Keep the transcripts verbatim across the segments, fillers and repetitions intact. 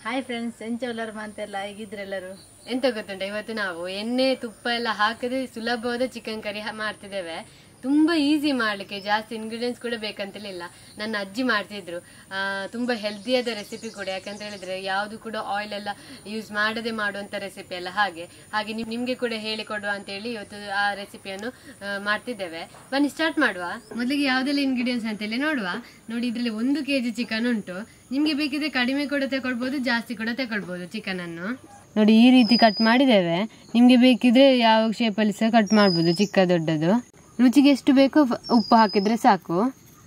Hi friends, ಎಂಚವಲ್ಲರು ಅಂತೆಲ್ಲ ಹೇಗಿದ್ರೆಲ್ಲರೂ? ಎಂತ ಗೊತ್ತುಂಟ, ಇವತ್ತು ನಾವು ಎಣ್ಣೆ ತುಪ್ಪ ಎಲ್ಲ ಹಾಕದೆ ಸುಲಭವಾದ ಚಿಕನ್ ಕರಿ ಮಾಡ್ತಿದ್ದೇವೆ. ತುಂಬ ಈಸಿ ಮಾಡಲಿಕ್ಕೆ, ಜಾಸ್ತಿ ಇಂಗ್ರೀಡಿಯೆಂಟ್ಸ್ ಕೂಡ ಬೇಕಂತಲಿಲ್ಲ. ನನ್ನ ಅಜ್ಜಿ ಮಾಡ್ತಿದ್ರು, ತುಂಬ ಹೆಲ್ದಿಯಾದ ರೆಸಿಪಿ ಕೂಡ. ಯಾಕಂತ ಹೇಳಿದ್ರೆ ಯಾವುದು ಕೂಡ ಆಯಿಲ್ ಎಲ್ಲ ಯೂಸ್ ಮಾಡದೆ ಮಾಡುವಂಥ ರೆಸಿಪಿ ಎಲ್ಲ. ಹಾಗೆ ಹಾಗೆ ನಿಮಗೆ ಕೂಡ ಹೇಳಿಕೊಡುವ ಅಂತೇಳಿ ಇವತ್ತು ಆ ರೆಸಿಪಿಯನ್ನು ಮಾಡ್ತಿದ್ದೇವೆ. ಬನ್ನಿ ಸ್ಟಾರ್ಟ್ ಮಾಡುವ. ಮೊದಲಿಗೆ ಯಾವುದೆಲ್ಲ ಇಂಗ್ರೀಡಿಯೆಂಟ್ಸ್ ಅಂತೇಳಿ ನೋಡುವ. ನೋಡಿ, ಇದರಲ್ಲಿ ಒಂದು ಕೆ ಜಿ ಚಿಕನ್ ಉಂಟು. ನಿಮಗೆ ಬೇಕಿದ್ರೆ ಕಡಿಮೆ ಕೂಡ ತಗೊಳ್ಬೋದು, ಜಾಸ್ತಿ ಕೂಡ ತಗೊಳ್ಬೋದು ಚಿಕನನ್ನು. ನೋಡಿ, ಈ ರೀತಿ ಕಟ್ ಮಾಡಿದ್ದೇವೆ. ನಿಮಗೆ ಬೇಕಿದ್ರೆ ಯಾವ ಶೇಪಲ್ಲಿ ಸಹ ಕಟ್ ಮಾಡ್ಬೋದು, ಚಿಕ್ಕ ದೊಡ್ಡದು. ರುಚಿಗೆ ಎಷ್ಟು ಬೇಕೋ ಉಪ್ಪು ಹಾಕಿದ್ರೆ ಸಾಕು.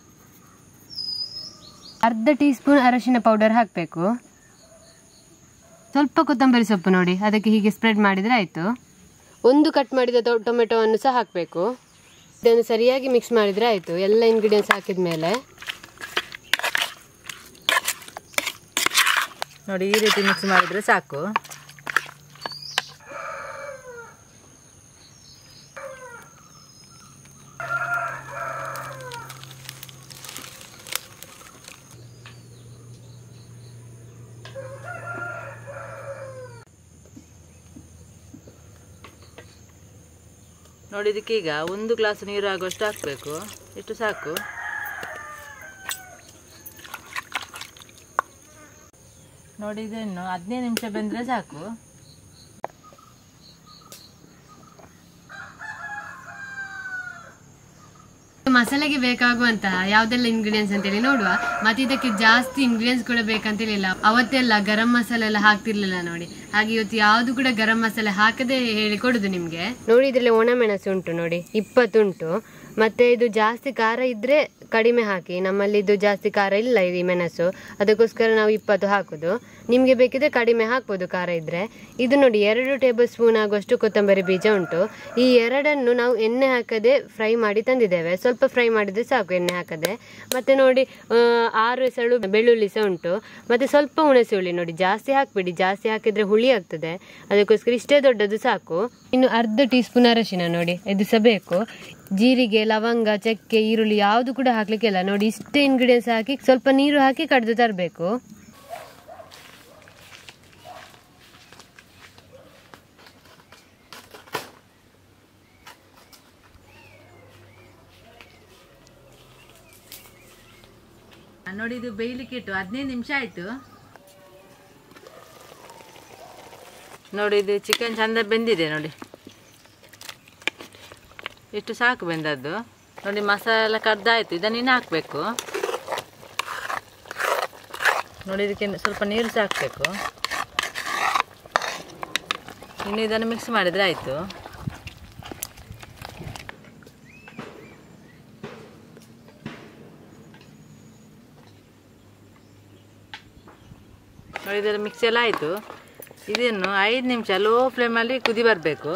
ಅರ್ಧ ಟೀ ಸ್ಪೂನ್ ಅರಶಿನ ಪೌಡರ್ ಹಾಕಬೇಕು. ಸ್ವಲ್ಪ ಕೊತ್ತಂಬರಿ ಸೊಪ್ಪು ನೋಡಿ, ಅದಕ್ಕೆ ಹೀಗೆ ಸ್ಪ್ರೆಡ್ ಮಾಡಿದರೆ ಆಯಿತು. ಒಂದು ಕಟ್ ಮಾಡಿದ ಟೊಮೆಟೊವನ್ನು ಸಹ ಹಾಕಬೇಕು. ಇದನ್ನು ಸರಿಯಾಗಿ ಮಿಕ್ಸ್ ಮಾಡಿದರೆ ಆಯಿತು. ಎಲ್ಲ ಇಂಗ್ರೀಡಿಯೆಂಟ್ಸ್ ಹಾಕಿದ ಮೇಲೆ ನೋಡಿ, ಈ ರೀತಿ ಮಿಕ್ಸ್ ಮಾಡಿದರೆ ಸಾಕು. ನೋಡಿ, ಇದಕ್ಕೀಗ ಒಂದು ಗ್ಲಾಸ್ ನೀರು ಆಗುವಷ್ಟು ಹಾಕಬೇಕು. ಇಷ್ಟು ಸಾಕು. ನೋಡಿ, ಇದನ್ನು ಹದಿನೈದು ನಿಮಿಷ ಬೆಂದರೆ ಸಾಕು. ಮಸಾಲೆಗೆ ಬೇಕಾಗುವಂತಹ ಯಾವ್ದೆಲ್ಲ ಇಂಗ್ರೀಡಿಯೆಂಟ್ಸ್ ಅಂತೇಳಿ ನೋಡುವ. ಮತ್ತೆ ಇದಕ್ಕೆ ಜಾಸ್ತಿ ಇಂಗ್ರೀಡಿಯೆಂಟ್ಸ್ ಕೂಡ ಬೇಕಂತೇಳಿಲ್ಲ. ಅವತ್ತೆಲ್ಲ ಗರಂ ಮಸಾಲೆ ಎಲ್ಲ ಹಾಕ್ತಿರ್ಲಿಲ್ಲ ನೋಡಿ. ಹಾಗೆ ಇವತ್ತು ಯಾವ್ದು ಕೂಡ ಗರಂ ಮಸಾಲೆ ಹಾಕದೆ ಹೇಳಿ ಕೊಡುದು ನಿಮ್ಗೆ. ನೋಡಿ, ಇದ್ರಲ್ಲಿ ಒಣ ಮೆಣಸು ಉಂಟು ನೋಡಿ, ಇಪ್ಪತ್ತುಂಟು. ಮತ್ತೆ ಇದು ಜಾಸ್ತಿ ಖಾರ ಇದ್ರೆ ಕಡಿಮೆ ಹಾಕಿ. ನಮ್ಮಲ್ಲಿ ಇದು ಜಾಸ್ತಿ ಖಾರ ಇಲ್ಲ ಈ ಮೆಣಸು, ಅದಕ್ಕೋಸ್ಕರ ನಾವು ಇಪ್ಪತ್ತು ಹಾಕುದು. ನಿಮ್ಗೆ ಬೇಕಿದ್ರೆ ಕಡಿಮೆ ಹಾಕ್ಬೋದು ಖಾರ ಇದ್ರೆ. ಇದು ನೋಡಿ, ಎರಡು ಟೇಬಲ್ ಸ್ಪೂನ್ ಆಗುವಷ್ಟು ಕೊತ್ತಂಬರಿ ಬೀಜ ಉಂಟು. ಈ ಎರಡನ್ನು ನಾವು ಎಣ್ಣೆ ಹಾಕದೆ ಫ್ರೈ ಮಾಡಿ ತಂದಿದ್ದೇವೆ. ಸ್ವಲ್ಪ ಫ್ರೈ ಮಾಡಿದ್ರೆ ಸಾಕು, ಎಣ್ಣೆ ಹಾಕದೆ. ಮತ್ತೆ ನೋಡಿ, ಆರು ಎಸಳು ಬೆಳ್ಳುಳ್ಳಿ ಸಹ ಉಂಟು. ಮತ್ತೆ ಸ್ವಲ್ಪ ಹುಣಸೆ ನೋಡಿ, ಜಾಸ್ತಿ ಹಾಕ್ಬಿಡಿ, ಜಾಸ್ತಿ ಹಾಕಿದ್ರೆ ಹುಳಿ ಆಗ್ತದೆ. ಅದಕ್ಕೋಸ್ಕರ ಇಷ್ಟೇ ದೊಡ್ಡದು ಸಾಕು. ಇನ್ನು ಅರ್ಧ ಟೀ ಸ್ಪೂನ್ ಅರಶಿನ ನೋಡಿ, ಇದು ಸಹ ಬೇಕು. ಜೀರಿಗೆ, ಲವಂಗ, ಚಕ್ಕೆ, ಈರುಳ್ಳಿ ಯಾವುದು ಕೂಡ ಹಾಕ್ಲಿಕ್ಕಿಲ್ಲ ನೋಡಿ. ಇಷ್ಟೇ ಇಂಗ್ರೀಡಿಯೆಂಟ್ಸ್ ಹಾಕಿ ಸ್ವಲ್ಪ ನೀರು ಹಾಕಿ ಕಡ್ದು ತರಬೇಕು. ನೋಡಿ, ಇದು ಬೇಯಲಿಕ್ಕೆ ಇಟ್ಟು ಹದಿನೈದು ನಿಮಿಷ ಆಯ್ತು. ನೋಡಿ, ಇದು ಚಿಕನ್ ಚಂದ ಬೆಂದಿದೆ ನೋಡಿ. ಇಷ್ಟು ಸಾಕು ಬೆಂದದ್ದು. ನೋಡಿ, ಮಸಾಲೆ ಕಡ್ದಾಯ್ತು. ಇದನ್ನು ಇನ್ನು ಹಾಕಬೇಕು. ನೋಡಿ, ಇದಕ್ಕೆ ಸ್ವಲ್ಪ ನೀರು ಸಹ ಹಾಕಬೇಕು. ಇನ್ನು ಇದನ್ನು ಮಿಕ್ಸ್ ಮಾಡಿದರೆ ಆಯಿತು. ನೋಡಿ, ಇದೆಲ್ಲ ಮಿಕ್ಸ್ ಎಲ್ಲ ಆಯಿತು. ಇದನ್ನು ಐದು ನಿಮಿಷ ಲೋ ಫ್ಲೇಮಲ್ಲಿ ಕುದಿ ಬರಬೇಕು.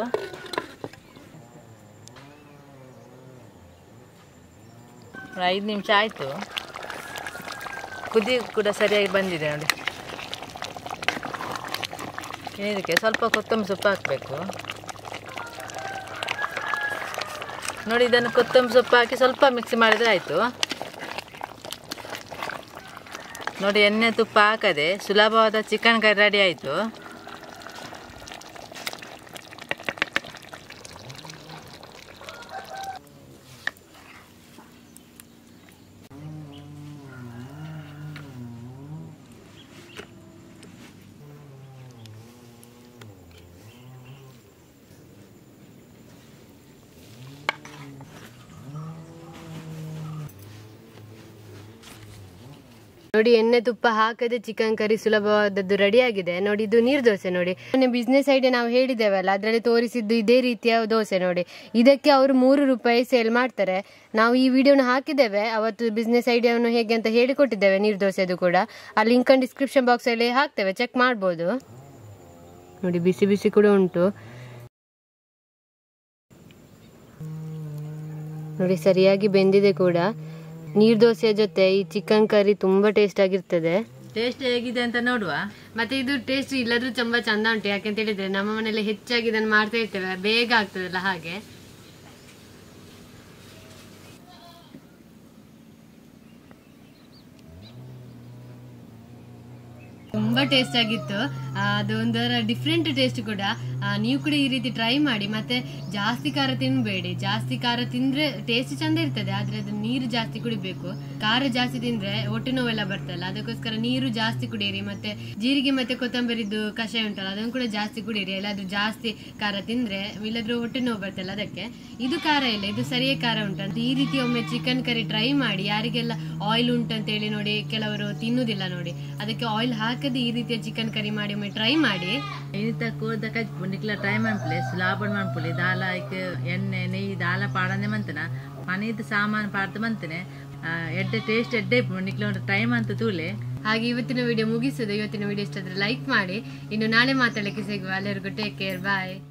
ಐದು ನಿಮಿಷ ಆಯಿತು. ಕುದಿ ಕೂಡ ಸರಿಯಾಗಿ ಬಂದಿದೆ ನೋಡಿ. ಇದಕ್ಕೆ ಸ್ವಲ್ಪ ಕೊತ್ತಂಬರಿ ಸೊಪ್ಪು ಹಾಕಬೇಕು. ನೋಡಿ, ಇದನ್ನು ಕೊತ್ತಂಬರಿ ಸೊಪ್ಪು ಹಾಕಿ ಸ್ವಲ್ಪ ಮಿಕ್ಸ್ ಮಾಡಿದರೆ ಆಯಿತು. ನೋಡಿ, ಎಣ್ಣೆ ತುಪ್ಪ ಹಾಕದೆ ಸುಲಭವಾದ ಚಿಕನ್ ಕರಿ ರೆಡಿ ಆಯಿತು. ನೋಡಿ, ಎಣ್ಣೆ ತುಪ್ಪ ಹಾಕದೆ ಚಿಕನ್ ಕರಿ ಸುಲಭವಾದದ್ದು ರೆಡಿ ಆಗಿದೆ ನೋಡಿ. ಇದು ನೀರು ದೋಸೆ ನೋಡಿ. ಬಿಸ್ನೆಸ್ ಐಡಿಯಾ ನಾವು ಹೇಳಿದ್ದೇವಲ್ಲ, ಅದರಲ್ಲಿ ತೋರಿಸಿದ್ದು ಇದೇ ರೀತಿಯ ದೋಸೆ ನೋಡಿ. ಇದಕ್ಕೆ ಅವರು ಮೂರು ರೂಪಾಯಿ ಸೇಲ್ ಮಾಡ್ತಾರೆ. ನಾವು ಈ ವಿಡಿಯೋನ ಹಾಕಿದ್ದೇವೆ, ಅವತ್ತು ಬಿಸ್ನೆಸ್ ಐಡಿಯಾವನ್ನು ಹೇಗೆ ಅಂತ ಹೇಳಿಕೊಟ್ಟಿದ್ದೇವೆ, ನೀರು ದೋಸೆದು ಕೂಡ. ಆ ಲಿಂಕ್ ಡಿಸ್ಕ್ರಿಪ್ಷನ್ ಬಾಕ್ಸ್ ಅಲ್ಲಿ ಹಾಕ್ತೇವೆ, ಚೆಕ್ ಮಾಡ್ಬೋದು ನೋಡಿ. ಬಿಸಿ ಬಿಸಿ ಕೂಡ ಉಂಟು ನೋಡಿ, ಸರಿಯಾಗಿ ಬೆಂದಿದೆ ಕೂಡ. ನೀರು ದೋಸೆಯ ಜೊತೆ ಈ ಚಿಕನ್ ಕರಿ ತುಂಬಾ ಟೇಸ್ಟ್ ಆಗಿರ್ತದೆ. ಟೇಸ್ಟ್ ಹೇಗಿದೆ ಅಂತ ನೋಡುವ. ಮತ್ತೆ ಇದು ಟೇಸ್ಟ್ ಇಲ್ಲದ್ರೂ ತುಂಬಾ ಚಂದ ಉಂಟು. ಯಾಕಂತ ಹೇಳಿದ್ರೆ ನಮ್ಮ ಮನೇಲಿ ಹೆಚ್ಚಾಗಿ ಇದನ್ನು ಮಾಡ್ತಾ ಇರ್ತೇವೆ, ಬೇಗ ಆಗ್ತದಲ್ಲ ಹಾಗೆ. ತುಂಬಾ ಟೇಸ್ಟ್ ಆಗಿತ್ತು. ಅದು ಒಂದರ ಡಿಫ್ರೆಂಟ್ ಟೇಸ್ಟ್ ಕೂಡ. ನೀವು ಕೂಡ ಈ ರೀತಿ ಟ್ರೈ ಮಾಡಿ. ಮತ್ತೆ ಜಾಸ್ತಿ ಖಾರ ತಿನ್ಬೇಡಿ. ಜಾಸ್ತಿ ಖಾರ ತಿಂದ್ರೆ ಟೇಸ್ಟ್ ಚಂದ ಇರ್ತದೆ, ಆದ್ರೆ ಅದು ನೀರು ಜಾಸ್ತಿ ಕುಡಿಬೇಕು. ಖಾರ ಜಾಸ್ತಿ ತಿಂದ್ರೆ ಹೊಟ್ಟೆ ನೋವೆಲ್ಲ ಬರ್ತಲ್ಲ, ಅದಕ್ಕೋಸ್ಕರ ನೀರು ಜಾಸ್ತಿ ಕುಡಿಯಿರಿ. ಮತ್ತೆ ಜೀರಿಗೆ ಮತ್ತೆ ಕೊತ್ತಂಬರಿದ್ದು ಕಷಾಯ ಉಂಟಲ್ಲ, ಅದನ್ನು ಕೂಡ ಜಾಸ್ತಿ ಕುಡಿಯಿರಿ. ಎಲ್ಲಾದ್ರೂ ಜಾಸ್ತಿ ಖಾರ ತಿಂದ್ರೆ ಇಲ್ಲಾದ್ರೂ ಹೊಟ್ಟೆ ನೋವು ಬರ್ತಲ್ಲ ಅದಕ್ಕೆ. ಇದು ಖಾರ ಇಲ್ಲ, ಇದು ಸರಿಯೇ ಖಾರ ಉಂಟು ಅಂತ. ಈ ರೀತಿ ಒಮ್ಮೆ ಚಿಕನ್ ಕರಿ ಟ್ರೈ ಮಾಡಿ. ಯಾರಿಗೆಲ್ಲ ಆಯಿಲ್ ಉಂಟಂತ ಹೇಳಿ ನೋಡಿ ಕೆಲವರು ತಿನ್ನುದಿಲ್ಲ ನೋಡಿ, ಅದಕ್ಕೆ ಆಯಿಲ್ ಹಾಕದೆ ಈ ರೀತಿಯ ಚಿಕನ್ ಕರಿ ಮಾಡಿ ಒಮ್ಮೆ ಟ್ರೈ ಮಾಡಿ. निकला टाइम प्लेस लापड़ मनपुली दाल एण्णे नेय्यि दाल पाडने मंतन मनीद सामान पाಡ್ತ ಮಂತನೆ ಎಡ್ಡೆ ಟೇಸ್ಟ್ ಎಡ್ಡೆ ನಿಕ್ಲ ಒಂದು ಟೈಮ್ ಅಂತ ತೂಲೆ. ಹಾಗೆ ಇವತ್ತಿನ ವಿಡಿಯೋ ಮುಗಿಸೋದು. ಇವತ್ತಿನ ವಿಡಿಯೋ ಇಷ್ಟ ಆದ್ರೆ ಲೈಕ್ ಮಾಡಿ. ಇನ್ನು ನಾಳೆ ಮಾತಾಡಲಿಕ್ಕೆ ಸಿಗುವ. ಎಲ್ಲರಿಗೂ ಟೇಕ್ ಕೇರ್, ಬಾಯ್.